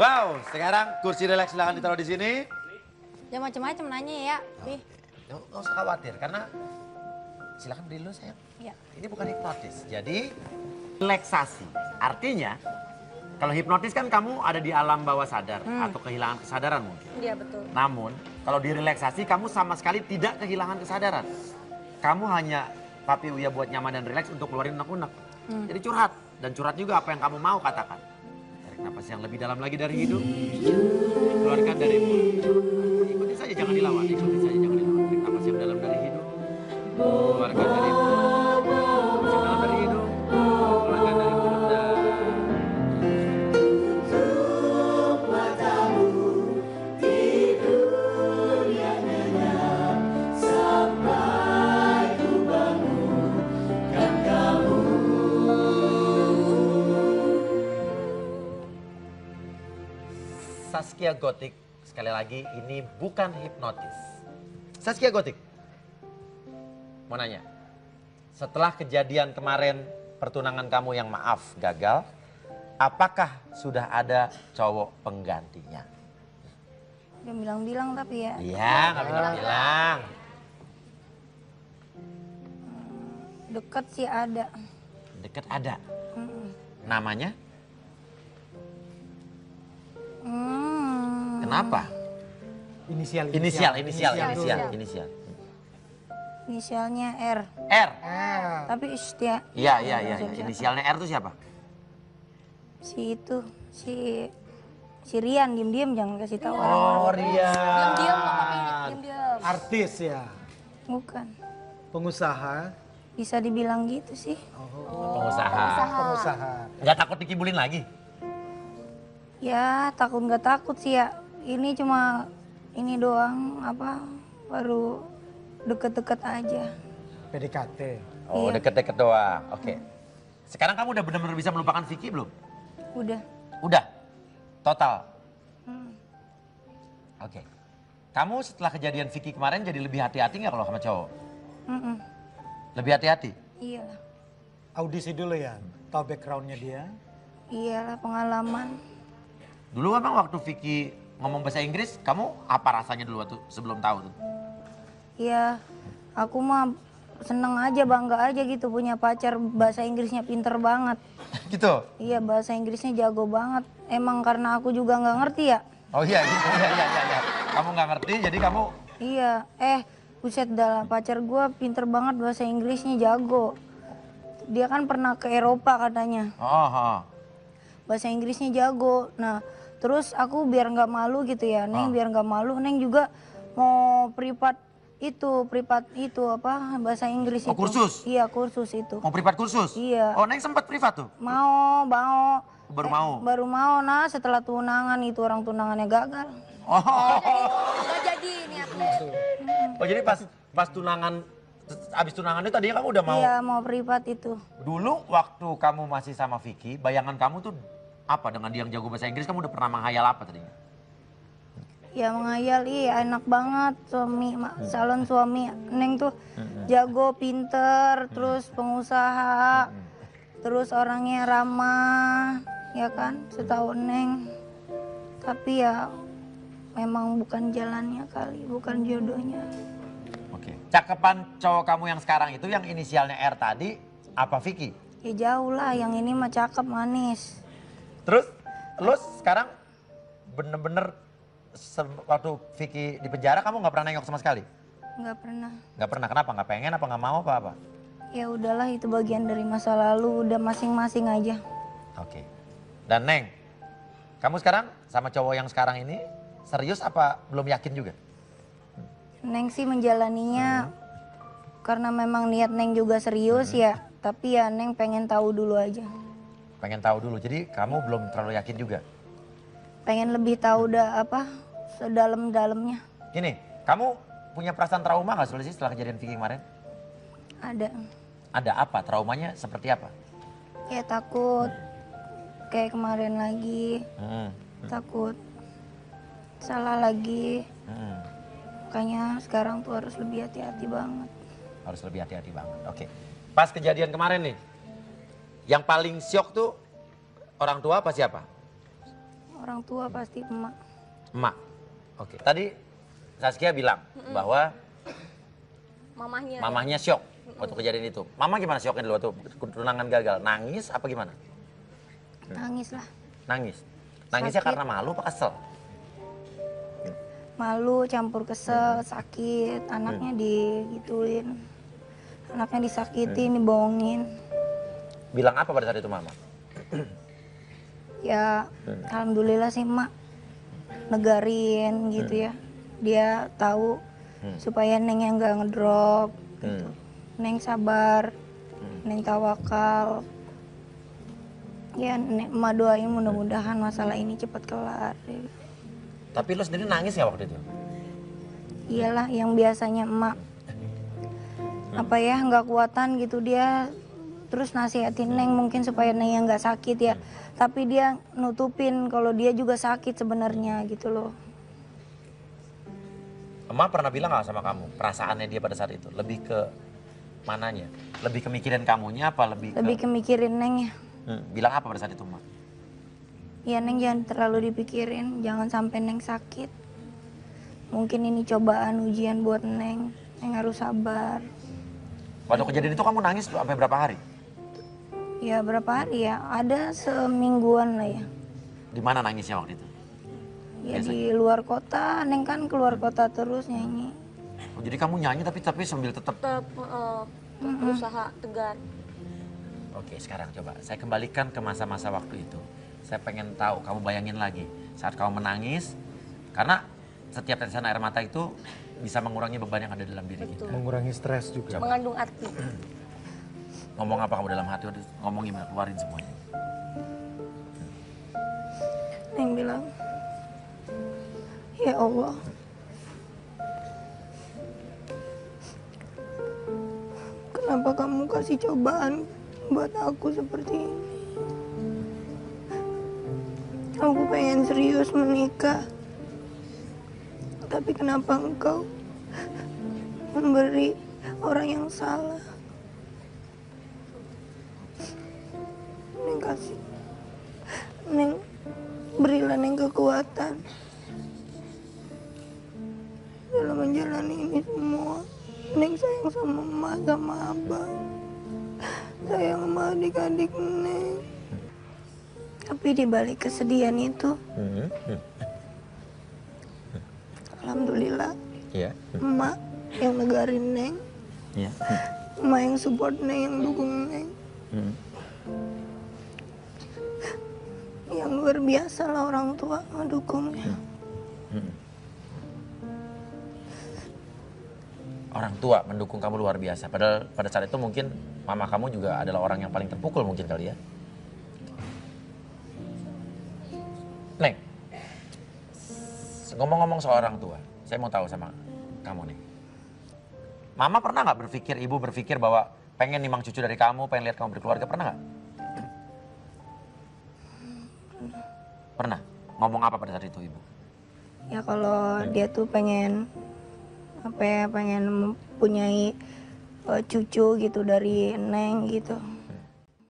Wow, sekarang kursi relax silahkan ditaruh di sini. Jangan macam-macam nanya ya. Pi. Nggak usah khawatir karena silakan berdiri dulu sayang. Iya. Ini bukan hipnotis, jadi relaksasi. Artinya kalau hipnotis kan kamu ada di alam bawah sadar atau kehilangan kesadaran mungkin. Iya betul. Namun kalau di relaksasi kamu sama sekali tidak kehilangan kesadaran. Kamu hanya Papi Uya buat nyaman dan rileks untuk keluarin unek-unek. Jadi curhat dan curhat juga apa yang kamu mau katakan. Tarik napas yang lebih dalam lagi dari hidung, keluarkan dari mulut. Ikuti saja jangan dilawan, ikuti saja jangan dilawan. Tarik napas yang dalam dari hidung, keluarkan dari mulut. Napas yang dalam dari hidung, keluarkan dari mulut dan Saskia Gotik, sekali lagi ini bukan hipnotis. Saskia Gotik, mau nanya, setelah kejadian kemarin pertunangan kamu yang maaf gagal, apakah sudah ada cowok penggantinya? Dia bilang-bilang tapi ya. Iya, nggak bilang-bilang. Deket sih ada. Deket ada. Namanya? Kenapa? Inisial. Inisialnya R. R. Tapi setia. Iya. Inisialnya R itu siapa? Si itu, si Rian diem-diem jangan kasih tahu orang. Oh, Rian. Diem-diem nggak pakai diem-diem. Artis ya. Bukan. Pengusaha. Bisa dibilang gitu sih. Pengusaha. Nggak takut dikibulin lagi? Ya takut nggak takut sih ya. Ini cuma ini doang baru deket-deket aja. PDKT. Oh, Iya. deket-deket doang. Oke. Sekarang kamu udah benar-benar bisa melupakan Vicky belum? Udah. Udah? Total? Oke. Kamu setelah kejadian Vicky kemarin jadi lebih hati-hati nggak kalau sama cowok? Lebih hati-hati? Iyalah. Audisi dulu ya. Tahu backgroundnya dia. Iyalah pengalaman. Dulu emang waktu Vicky ngomong bahasa Inggris, kamu apa rasanya dulu waktu sebelum tahu tuh? Iya, aku mah seneng aja, bangga aja gitu punya pacar bahasa Inggrisnya pinter banget. Gitu? Iya, bahasa Inggrisnya jago banget. Emang karena aku juga nggak ngerti ya. Oh iya, gitu. Iya. Kamu nggak ngerti, jadi kamu... Iya, buset dah pacar gua pinter banget bahasa Inggrisnya jago. Dia kan pernah ke Eropa katanya. Bahasa Inggrisnya jago. Nah, terus aku biar nggak malu gitu ya, Neng biar nggak malu, Neng juga mau privat itu bahasa Inggris itu. Kursus? Iya kursus itu. Mau privat kursus? Iya. Oh, Neng sempat privat tuh? Mau. Baru mau? Nah setelah tunangan itu orang tunangannya gagal. Nggak jadi niatnya. Oh jadi pas tunangan, abis tunangan itu tadinya kamu udah mau? Iya mau privat itu. Dulu waktu kamu masih sama Vicky, bayangan kamu tuh apa dengan dia yang jago bahasa Inggris? Kamu udah pernah menghayal apa tadinya? Ya menghayal, enak banget calon suami Neng tuh jago, pinter, terus pengusaha, terus orangnya ramah, ya kan, setahu Neng. Tapi ya memang bukan jalannya kali, bukan jodohnya. Oke. Cakepan cowok kamu yang sekarang itu yang inisialnya R tadi, apa Vicky? Ya jauh lah, yang ini mah cakep, manis. Terus sekarang bener-bener waktu Vicky di penjara kamu nggak pernah nengok sama sekali? Nggak pernah. Nggak pernah, kenapa? Nggak pengen apa nggak mau apa? Ya udahlah, itu bagian dari masa lalu, udah masing-masing aja. Oke. Dan Neng, kamu sekarang sama cowok yang sekarang ini serius apa belum yakin juga? Neng sih menjalaninya karena memang niat Neng juga serius ya. Tapi ya Neng pengen tahu dulu aja. Pengen tahu dulu, jadi kamu belum terlalu yakin juga? Pengen lebih tahu sedalam-dalamnya. Gini, kamu punya perasaan trauma nggak sih setelah kejadian Vicky kemarin? Ada. Ada apa? Traumanya seperti apa? Ya takut kayak kemarin lagi. Takut salah lagi. Makanya sekarang tuh harus lebih hati-hati banget. Harus lebih hati-hati banget, oke. Pas kejadian kemarin nih, yang paling syok tuh orang tua apa siapa? Orang tua pasti emak. Emak. Oke. Tadi Saskia bilang bahwa mamahnya syok waktu kejadian itu. Mama gimana syoknya dulu waktu tunangan gagal? Nangis apa gimana? Nangis lah. Nangis. Nangisnya Sakit. karena malu apa kesel? Malu campur kesel, sakit, anaknya digituin. Anaknya disakitin, dibohongin. Bilang apa pada saat itu mama? Ya alhamdulillah sih emak negarin gitu ya. Dia tahu supaya Neng yang nggak ngedrop gitu. Neng sabar, Neng tawakal. Ya emak doain mudah-mudahan masalah ini cepat kelar. Tapi lo sendiri nangis ya waktu itu? Iyalah yang biasanya emak apa ya nggak kuatan gitu dia terus nasihatin Neng mungkin supaya Neng yang nggak sakit ya. Tapi dia nutupin kalau dia juga sakit sebenarnya gitu loh. Emak pernah bilang gak sama kamu perasaannya dia pada saat itu? Lebih ke mananya? Lebih ke mikirin kamunya apa lebih ke mikirin Neng ya. Bilang apa pada saat itu emak? Ya Neng jangan terlalu dipikirin, jangan sampai Neng sakit. Mungkin ini cobaan ujian buat Neng. Neng harus sabar. Waktu kejadian itu kamu nangis sampai berapa hari? Ya berapa hari ya? Ada semingguan lah ya. Di mana nangisnya waktu itu? Ya di luar kota, Neng kan keluar kota terus nyanyi. Oh, jadi kamu nyanyi tapi sambil tetap. Berusaha tegar. Oke, sekarang coba saya kembalikan ke masa-masa waktu itu. Saya pengen tahu, kamu bayangin lagi saat kamu menangis, karena setiap tetesan air mata itu bisa mengurangi beban yang ada dalam diri kita. Mengurangi stres juga. Coba. Mengandung arti. Ngomong apa kamu dalam hati, ngomong gimana, keluarin semuanya. Neng bilang, ya Allah, kenapa kamu kasih cobaan buat aku seperti ini? Aku pengen serius menikah. Tapi kenapa engkau memberi orang yang salah? Neng kasih. Neng berilah Neng kekuatan dalam menjalani ini semua. Neng sayang sama emak sama abang. Sayang sama adik-adik Neng. Tapi di balik kesedihan itu, alhamdulillah, emak yang negarin Neng, emak yang support Neng, yang dukung Neng. Yang luar biasa lah orang tua ngedukungnya. Orang tua mendukung kamu luar biasa. Padahal pada saat itu mungkin mama kamu juga adalah orang yang paling terpukul mungkin kali ya. Neng, ngomong-ngomong soal orang tua, saya mau tahu sama kamu nih. Mama pernah nggak berpikir, ibu berpikir bahwa pengen nimang cucu dari kamu, pengen lihat kamu berkeluarga, pernah nggak? Pernah. Ngomong apa pada saat itu ibu? Ya kalau dia tuh pengen apa ya, pengen mempunyai cucu gitu dari Neng gitu.